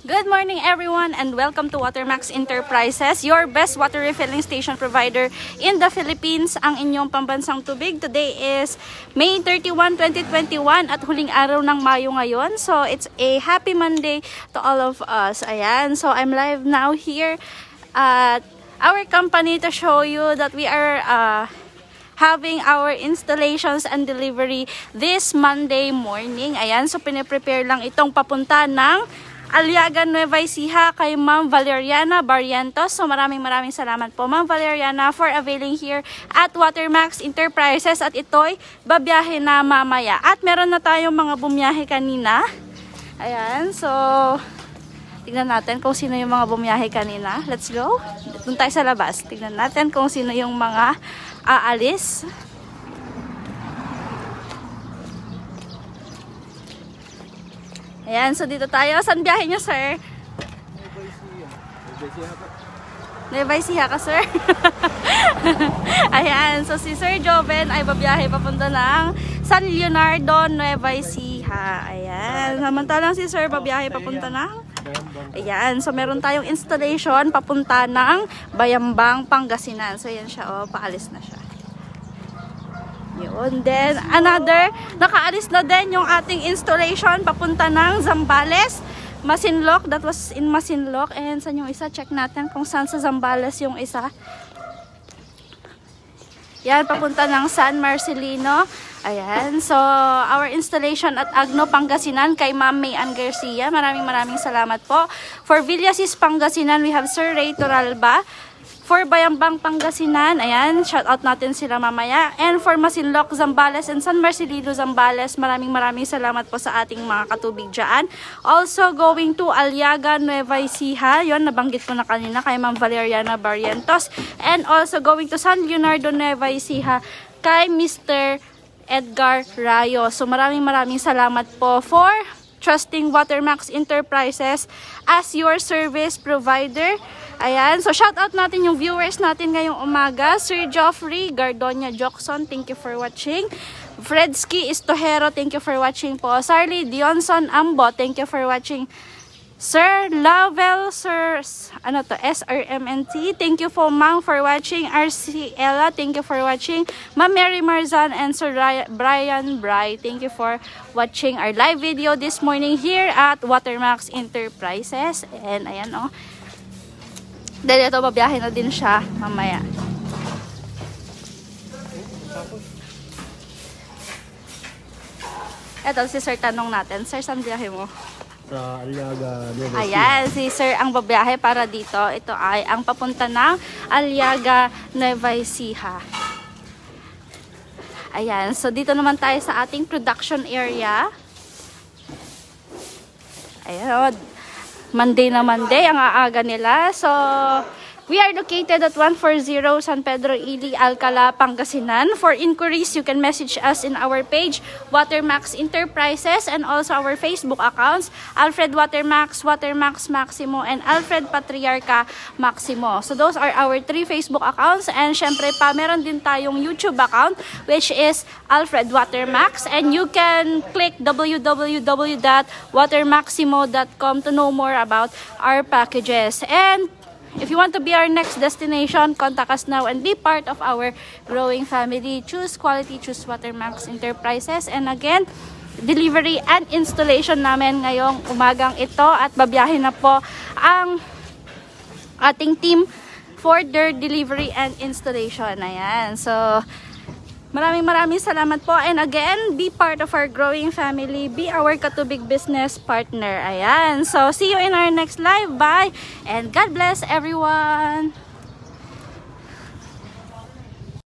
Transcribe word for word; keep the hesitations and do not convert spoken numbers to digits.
Good morning everyone and welcome to Watermax Enterprises, your best water refilling station provider in the Philippines, ang inyong pambansang tubig. Today is May thirty-first, twenty twenty-one at huling araw ng Mayo ngayon. So it's a happy Monday to all of us. Ayan, so I'm live now here at our company to show you that we are uh, having our installations and delivery this Monday morning. Ayan, so piniprepare lang itong papunta ng Aliaga, Nueva Ecija kay Ma'am Valeriana Barrientos. So maraming maraming salamat po Ma'am Valeriana for availing here at Watermax Enterprises. At ito'y babiyahe na mamaya. At meron na tayong mga bumiyahe kanina. Ayan, so tignan natin kung sino yung mga bumiyahe kanina. Let's go. Doon tayo sa labas. Tignan natin kung sino yung mga aalis. Ayan, so dito tayo. Saan biyahe nyo, sir? Nueva Ecija ka, sir? Ayan, so si Sir Joven ay babiyahe papunta ng San Leonardo, Nueva Ecija. Ayan, samantalang si Sir babiyahe papunta ng ayan, so meron tayong installation papunta ng Bayambang, Pangasinan. So ayan siya, oh, paalis na siya. Yun. Then, another, nakaalis na din yung ating installation papunta ng Zambales, Masinloc. That was in Masinloc. And saan yung isa? Check natin kung saan sa Zambales yung isa. Yan, papunta ng San Marcelino. Ayan. So, our installation at Agno, Pangasinan kay Ma'am May Ann Garcia. Maraming maraming salamat po. For Villasis, Pangasinan, we have Sir Ray Toralba. For Bayambang, Pangasinan, ayan, shout out natin sila mamaya. And for Masinloc, Zambales, and San Marcelino, Zambales, maraming maraming salamat po sa ating mga katubig dyan. Also, going to Aliaga, Nueva Ecija, yun, nabanggit ko na kanina kay Ma'am Valeriana Barrientos. And also going to San Leonardo, Nueva Ecija, kay Mister Edgar Rayo. So, maraming maraming salamat po for trusting Watermax Enterprises as your service provider. Ayan, so shout out natin yung viewers natin ngayong umaga. Sir Joffrey Gardonia Jokson, thank you for watching. Fredsky Istohero, thank you for watching po. Sarly Dionson Ambo, thank you for watching. Sir Lavel, Sir, ano to, S R M N T, thank you po Ma'am for watching. R C Ella, thank you for watching. Ma'am Mary Marzan and Sir Brian Bry, thank you for watching our live video this morning here at Watermax Enterprises. And ayan oh, dahil ito, babiyahe na din siya mamaya. Ito, si Sir tanong natin. Sir, saan biyahe mo? Sa Aliaga, Nueva Ecija. Ayan, si Sir ang babiyahe para dito. Ito ay ang papunta ng Aliaga, Nueva Ecija. Ayan, so dito naman tayo sa ating production area. Ayan, Monday na Monday, ang aaga nila. So, we are located at one forty San Pedro Ili, Alcala, Pangasinan. For inquiries, you can message us in our page, Watermax Enterprises, and also our Facebook accounts, Alfred Watermax, Watermax Maximo, and Alfred Patriarca Maximo. So, those are our three Facebook accounts. And syempre pa, meron din tayong YouTube account, which is Alfred Watermax. And you can click w w w dot watermaximo dot com to know more about our packages. And if you want to be our next destination, contact us now and be part of our growing family. Choose quality, choose Watermax Enterprises. And again, delivery and installation namin ngayong umagang ito. At babiyahe na po ang ating team for their delivery and installation. Ayan. So, maraming maraming salamat po. And again, be part of our growing family. Be our ka-TUBIG business partner. Ayan. So, see you in our next live. Bye. And God bless everyone.